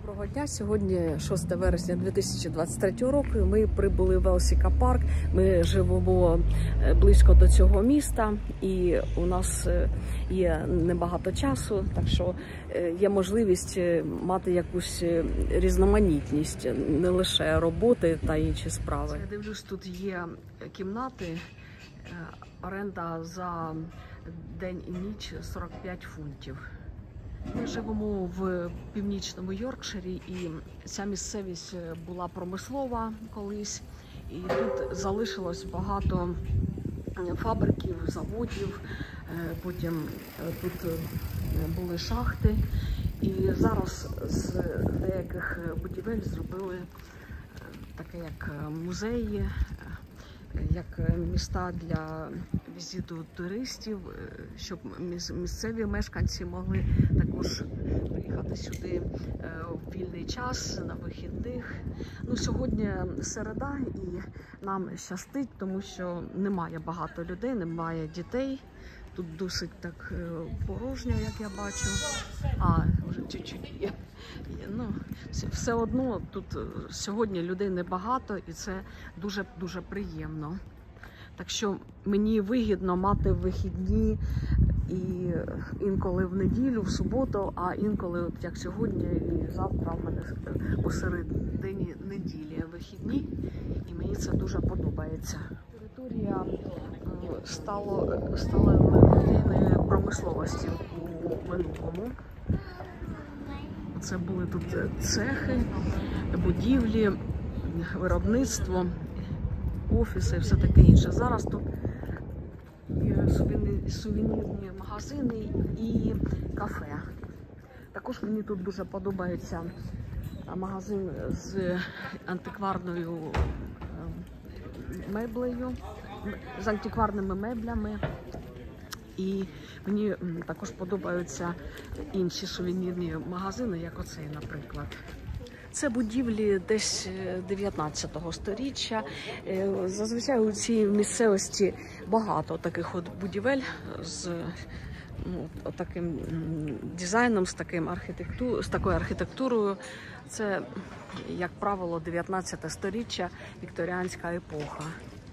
Доброго дня! Сьогодні 6 вересня 2023 року. Ми прибули в Елсіка парк. Ми живемо близько до цього міста і у нас є небагато часу, так що є можливість мати якусь різноманітність, не лише роботи та інші справи. Я дивлюсь, тут є кімнати, оренда за день і ніч 45 фунтів. Ми живемо в північному Йоркширі, і ця місцевість була промислова колись, і тут залишилось багато фабриків, заводів, потім тут були шахти, і зараз з деяких будівель зробили таке як музеї, як міста для візиту туристів, щоб місцеві мешканці могли також приїхати сюди в вільний час, на вихідних. Ну, сьогодні середа і нам щастить, тому що немає багато людей, немає дітей. Тут досить так порожньо, як я бачу. Вже чуть-чуть є. Ну, все одно тут сьогодні людей небагато, і це дуже-дуже приємно. Так що мені вигідно мати вихідні і інколи в неділю, в суботу, а інколи, от як сьогодні і завтра, в мене посередині неділі вихідні, і мені це дуже подобається. Територія стала людини промисловості у минулому. Це були тут цехи, будівлі, виробництво, офіси і все таке інше. Зараз тут сувенірні магазини і кафе. Також мені тут дуже подобається магазин з антикварною меблею, з антикварними меблями. І мені також подобаються інші сувенірні магазини, як оцей, наприклад. Це будівлі десь 19-го сторіччя. Зазвичай у цій місцевості багато таких от будівель з таким дизайном, з такою архітектурою. Це, як правило, 19-те сторіччя, вікторіанська епоха.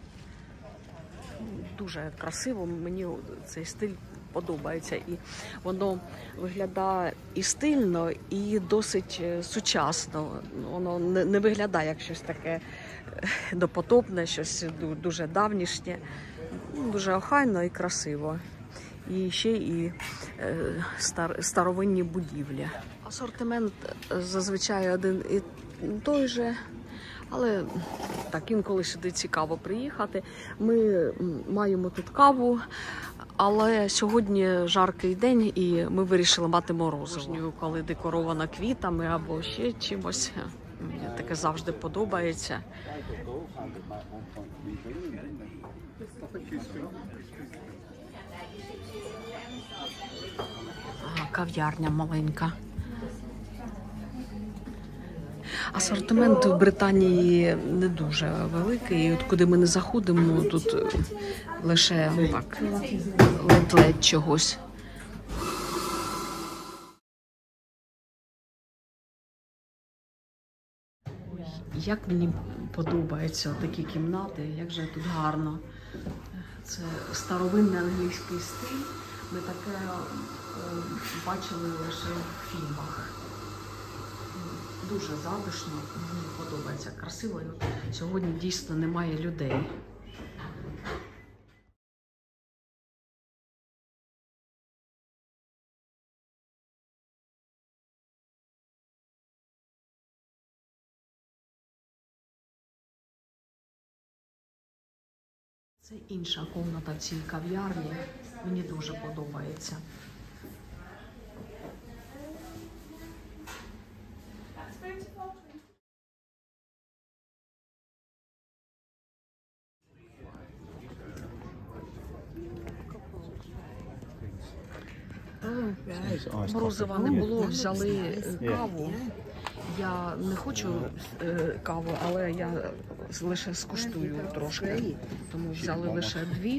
Дуже красиво, мені цей стиль подобається, і воно виглядає і стильно, і досить сучасно. Воно не виглядає як щось таке допотопне, щось дуже давнішнє, дуже охайно і красиво. І ще і старовинні будівлі. Асортимент зазвичай один і той же. Але так, інколи сюди цікаво приїхати. Ми маємо тут каву, але сьогодні жаркий день і ми вирішили мати морозиво. Коли декорована квітами або ще чимось, мені таке завжди подобається. Кав'ярня маленька. Асортимент в Британії не дуже великий. От куди ми не заходимо, тут лише так, ледь-ледь чогось. Як мені подобаються такі кімнати, як же тут гарно. Це старовинний англійський стиль. Ми таке бачили лише в фільмах. Дуже затишно, мені подобається, красиво. Сьогодні дійсно немає людей. Це інша кімната в цій кав'ярні. Мені дуже подобається. Морозива не було, взяли каву. Я не хочу каву, але я лише скуштую трошки, тому взяли лише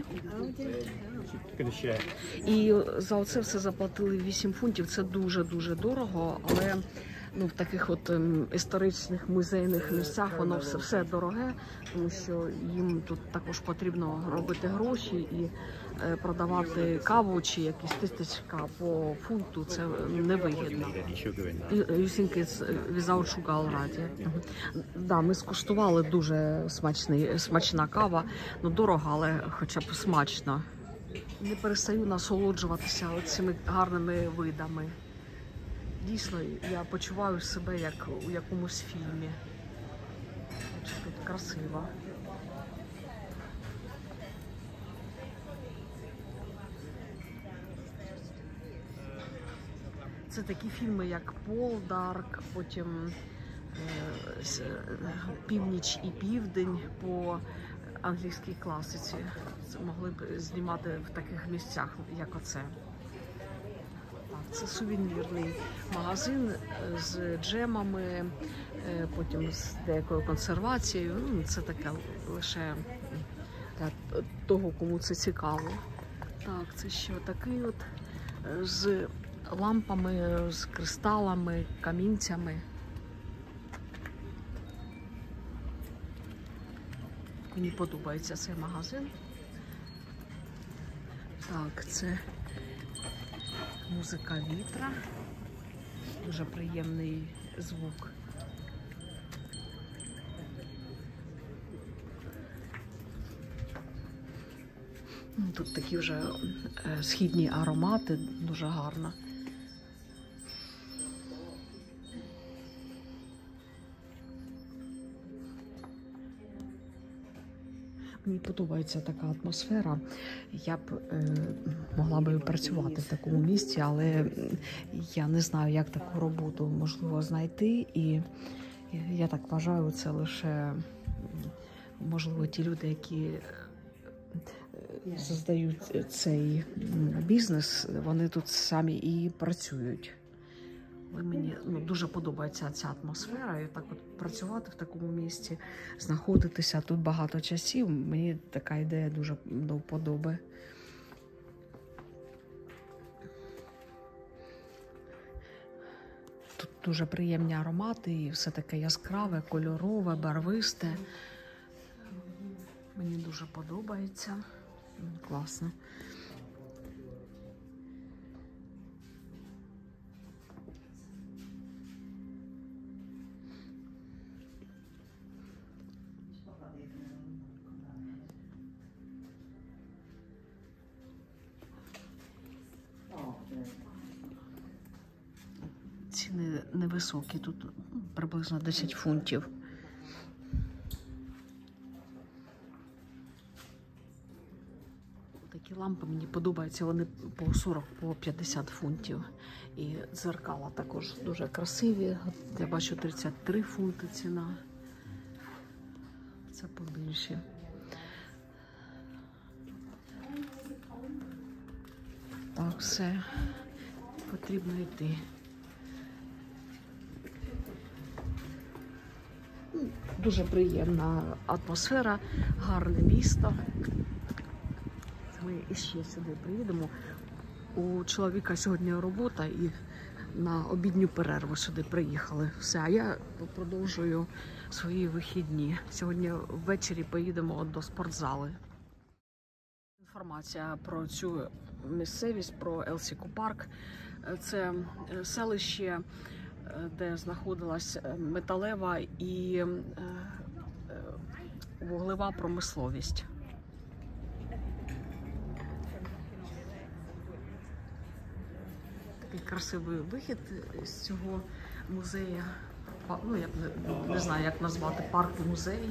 2. І за оце все заплатили 8 фунтів, це дуже-дуже дорого, але ну, в таких от історичних музейних місцях воно все дороге, тому що їм тут також потрібно робити гроші і продавати каву чи якісь тістечка по фунту, це невигідно. You think it's without sugar already? Да, ми скуштували дуже смачна кава, ну дорога, але хоча б смачно. Не перестаю насолоджуватися цими гарними видами. Дійсно, я почуваю себе як у якомусь фільмі. Тут красиво. Це такі фільми, як Полдарк, потім Північ і Південь по англійській класиці. Це могли б знімати в таких місцях, як оце. Це сувенірний магазин з джемами, потім з деякою консервацією. Ну, це таке лише для того, кому це цікаво. Так, це що такий от з лампами, з кристалами, камінцями. Мені подобається цей магазин. Так, це музика вітра. Дуже приємний звук. Тут такі вже східні аромати, дуже гарно. Мені подобається така атмосфера. Я б могла би працювати в такому місці, але я не знаю, як таку роботу можливо знайти. І я так вважаю, це лише, можливо, ті люди, які создають цей бізнес, вони тут самі і працюють. Але мені дуже подобається ця атмосфера, і так от працювати в такому місці, знаходитися тут багато часів. Мені така ідея дуже до вподоби. Тут дуже приємні аромати і все таке яскраве, кольорове, барвисте. Мені дуже подобається. Класно. Ціни невисокі, тут приблизно 10 фунтів. Такі лампи мені подобаються, вони по 40-50 фунтів. І дзеркала також дуже красиві. Я бачу 33 фунти ціна. Це побільше. Так, все. Потрібно йти. Дуже приємна атмосфера, гарне місто. Ми іще сюди приїдемо. У чоловіка сьогодні робота і на обідню перерву сюди приїхали. Все, а я продовжую свої вихідні. Сьогодні ввечері поїдемо до спортзали. Інформація про цю місцевість, про Елсіку Парк. Це селище, де знаходилась металева і вуглева промисловість. Такий красивий вихід з цього музею. Ну, я не знаю, як назвати, парк-музей.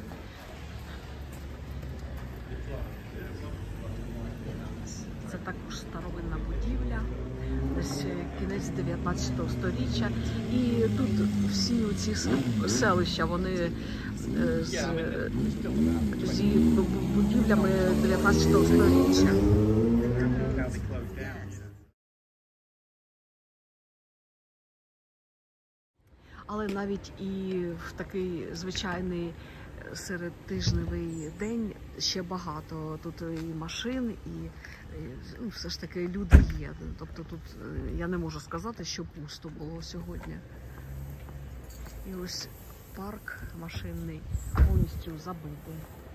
Це також старовинна будівля, десь кінець 19 століття. І тут всі ці селища, вони з будівлями 19 століття. Але навіть і в такий звичайний середтижневий день ще багато. Тут і машин, і все ж таки люди є. Тобто тут я не можу сказати, що пусто було сьогодні. І ось парк машинний повністю забитий.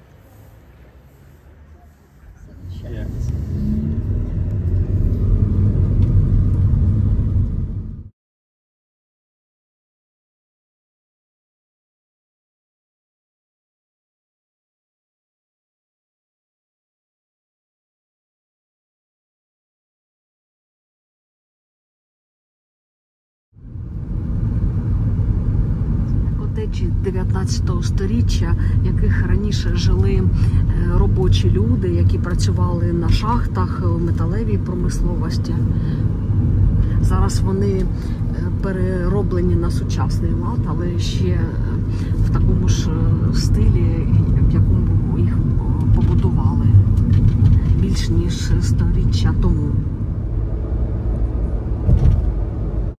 Котеджі 19 сторіччя, в яких раніше жили робочі люди, які працювали на шахтах, в металевій промисловості. Зараз вони перероблені на сучасний лад, але ще в такому ж стилі, в якому їх побудували більш ніж 100 років.